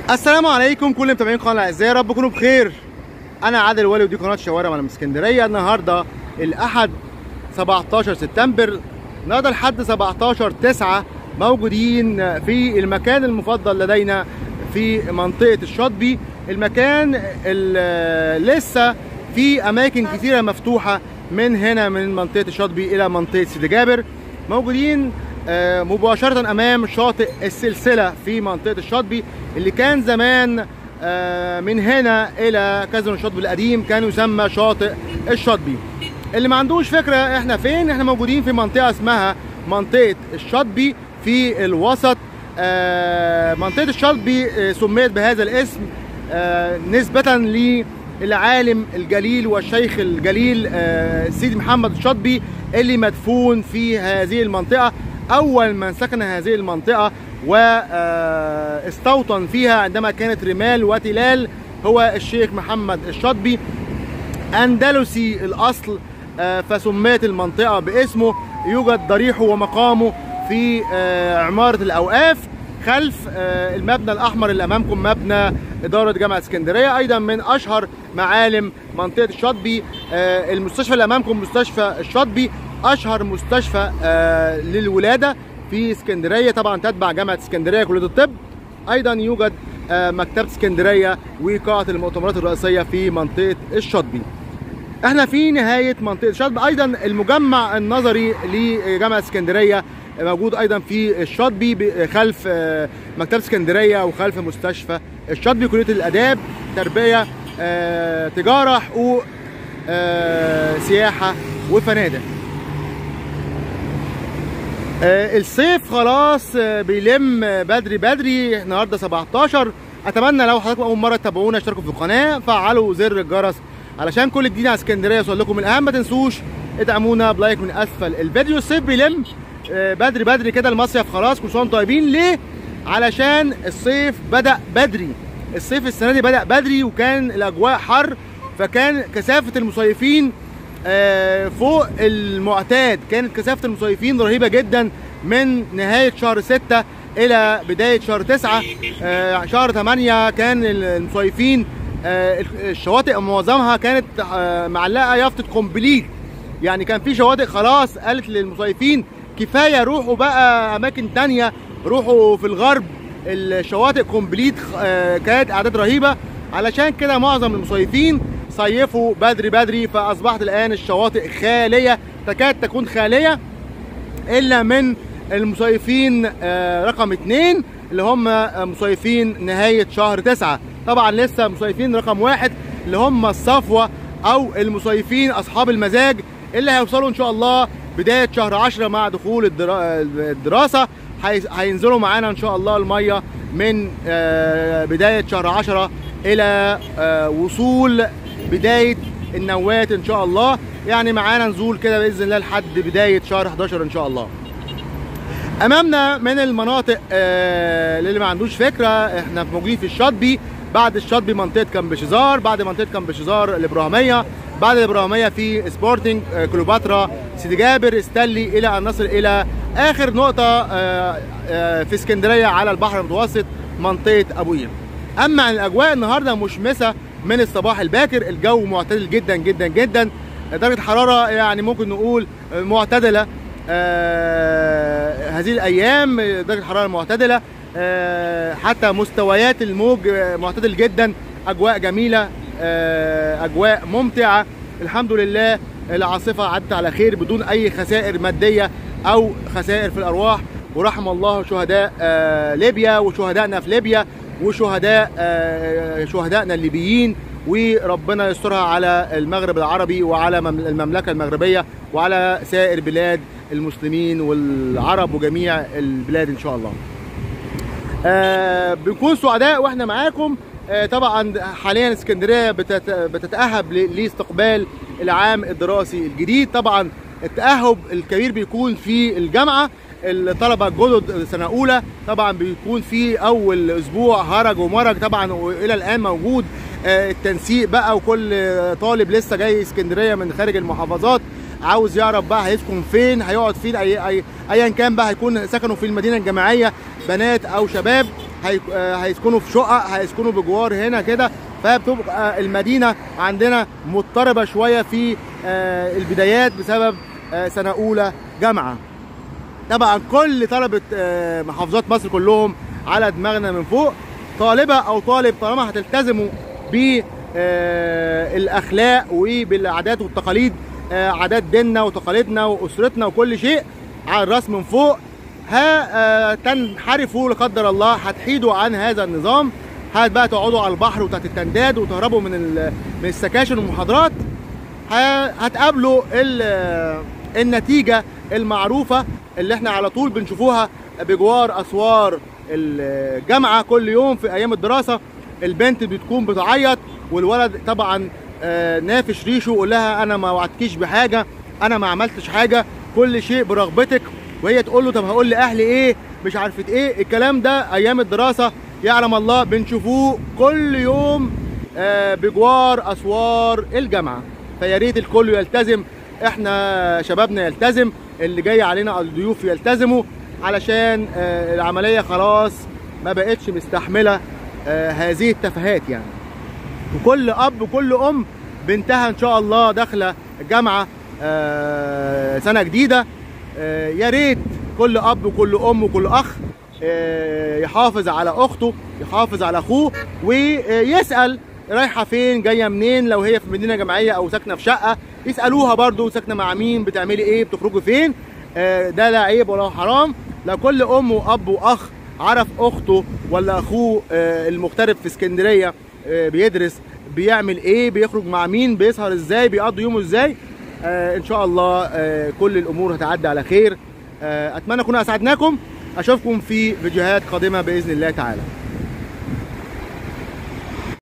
السلام عليكم كل متابعين القناه الاعزاء، يا رب تكونوا بخير. انا عادل ولي ودي قناه شوارع من اسكندريه. النهارده الاحد 17 سبتمبر، النهارده لحد 17/9 موجودين في المكان المفضل لدينا في منطقه الشاطبي. المكان لسه في اماكن كثيره مفتوحه من هنا من منطقه الشاطبي الى منطقه سيدي جابر. موجودين مباشرة أمام شاطئ السلسلة في منطقة الشاطبي، اللي كان زمان من هنا إلى كازينو الشاطبي القديم كان يسمى شاطئ الشاطبي. اللي ما عندوش فكرة احنا فين، احنا موجودين في منطقة اسمها منطقة الشاطبي في الوسط. منطقة الشاطبي سميت بهذا الاسم نسبة للعالم الجليل والشيخ الجليل سيدي محمد الشاطبي، اللي مدفون في هذه المنطقة. أول من سكن هذه المنطقة واستوطن فيها عندما كانت رمال وتلال هو الشيخ محمد الشاطبي، أندلسي الأصل، فسميت المنطقة باسمه. يوجد ضريحه ومقامه في عمارة الأوقاف خلف المبنى الأحمر اللي أمامكم، مبنى إدارة جامعة اسكندرية. أيضا من أشهر معالم منطقة الشاطبي المستشفى اللي أمامكم، مستشفى الشاطبي، أشهر مستشفى للولادة في اسكندرية، طبعا تتبع جامعة اسكندرية كلية الطب. أيضا يوجد مكتبة اسكندرية وقاعة المؤتمرات الرئيسية في منطقة الشاطبي. احنا في نهاية منطقة الشاطبي. أيضا المجمع النظري لجامعة اسكندرية موجود أيضا في الشاطبي خلف مكتبة اسكندرية وخلف مستشفى الشاطبي. كلية الآداب، تربية، تجارة، حقوق، سياحة وفنادق. الصيف خلاص بيلم بدري بدري، النهارده 17. اتمنى لو حضراتكم اول مره تتابعونا اشتركوا في القناه، فعلوا زر الجرس علشان كل جديد على اسكندريه يوصل لكم الاهم. ما تنسوش ادعمونا بلايك من اسفل الفيديو. الصيف بيلم بدري بدري كده، المصيف خلاص، كل سنه وانتم طيبين. ليه؟ علشان الصيف بدأ بدري. الصيف السنه دي بدأ بدري وكان الاجواء حر، فكان كثافه المصيفين فوق المعتاد. كانت كثافة المصيفين رهيبة جدا من نهاية شهر 6 إلى بداية شهر 9. شهر 8 كان المصيفين الشواطئ معظمها كانت معلقة يافطة كومبليت، يعني كان في شواطئ خلاص قالت للمصيفين كفاية، روحوا بقى أماكن تانية، روحوا في الغرب. الشواطئ كومبليت كانت أعداد رهيبة، علشان كده معظم المصيفين صيفوا بدري بدري. فأصبحت الآن الشواطئ خالية، تكاد تكون خالية، إلا من المصيفين رقم 2 اللي هم مصيفين نهاية شهر 9. طبعا لسه مصيفين رقم 1 اللي هم الصفوة أو المصيفين أصحاب المزاج، اللي هيوصلوا إن شاء الله بداية شهر 10 مع دخول الدراسة. هينزلوا معانا إن شاء الله المية من بداية شهر 10 إلى وصول بداية النوات إن شاء الله. يعني معانا نزول كده بإذن الله لحد بداية شهر 11 إن شاء الله. أمامنا من المناطق اللي ما عندوش فكرة، إحنا موجودين في الشاطبي. بعد الشاطبي منطقة كامب شيزار، بعد منطقة كامب شيزار الإبراهيمية، بعد الإبراهيمية في سبورتنج كليوباترا، سيدي جابر، استلي، إلى أن نصل إلى آخر نقطة في اسكندرية على البحر المتوسط منطقة أبو قير. أما عن الأجواء النهاردة مشمسة من الصباح الباكر، الجو معتدل جدا جدا جدا. درجة حرارة يعني ممكن نقول معتدلة هذه الأيام، درجة حرارة معتدلة، حتى مستويات الموج معتدل جدا. أجواء جميلة، أجواء ممتعة، الحمد لله. العاصفة عدت على خير بدون أي خسائر مادية أو خسائر في الأرواح، ورحم الله شهداء ليبيا وشهدائنا في ليبيا وشهداء شهدائنا الليبيين، وربنا يسترها على المغرب العربي وعلى المملكة المغربية وعلى سائر بلاد المسلمين والعرب وجميع البلاد إن شاء الله. بنكون سعداء واحنا معاكم. طبعا حاليا اسكندرية بتتأهب لاستقبال العام الدراسي الجديد. طبعا التأهب الكبير بيكون في الجامعة، الطلبة الجدد سنة أولى طبعا بيكون في أول أسبوع هرج ومرج طبعا، وإلى الآن موجود التنسيق بقى، وكل طالب لسه جاي اسكندرية من خارج المحافظات عاوز يعرف بقى هيسكن فين، هيقعد فين، ايا كان بقى، هيكون سكنوا في المدينه الجامعيه بنات او شباب. هيسكنوا في شقق، هيسكنوا بجوار هنا كده، فبتبقى المدينه عندنا مضطربه شويه في البدايات بسبب سنه اولى جامعه. طبعا كل طلبه محافظات مصر كلهم على دماغنا من فوق. طالبه او طالب طالما هتلتزموا بالاخلاق وبالعادات والتقاليد، عادات ديننا وتقاليدنا واسرتنا وكل شيء على الراس من فوق، تنحرفوا لا قدر الله، هتحيدوا عن هذا النظام، بقى تقعدوا على البحر وتحت التنداد وتهربوا من السكاشن والمحاضرات، هتقابلوا النتيجه المعروفه اللي احنا على طول بنشوفوها بجوار اسوار الجامعه كل يوم في ايام الدراسه. البنت بتكون بتعيط والولد طبعا نافش ريشه ويقول لها انا ما وعدتكيش بحاجه، انا ما عملتش حاجه، كل شيء برغبتك، وهي تقول له طب هقول لاهلي ايه، مش عارفه ايه. الكلام ده ايام الدراسه يعلم الله بنشوفوه كل يوم بجوار اسوار الجامعه. فيا ريت الكل يلتزم، احنا شبابنا يلتزم، اللي جاي علينا الضيوف يلتزموا، علشان العمليه خلاص ما بقتش مستحمله هذه التفاهات يعني. وكل اب وكل ام بنتها ان شاء الله داخله الجامعه سنه جديده، يا ريت كل اب وكل ام وكل اخ يحافظ على اخته، يحافظ على اخوه، ويسال رايحه فين، جايه منين، لو هي في مدينه جامعيه او ساكنه في شقه يسالوها برضو ساكنه مع مين، بتعملي ايه، بتخرجي فين. ده لا عيب ولا حرام. لو كل ام واب واخ عرف اخته ولا اخوه المغترب في اسكندريه بيدرس بيعمل ايه، بيخرج مع مين، بيسهر ازاي، بيقضي يومه ازاي، ان شاء الله كل الامور هتعدي على خير. اتمنى اكون اسعدناكم، اشوفكم في فيديوهات قادمه باذن الله تعالى.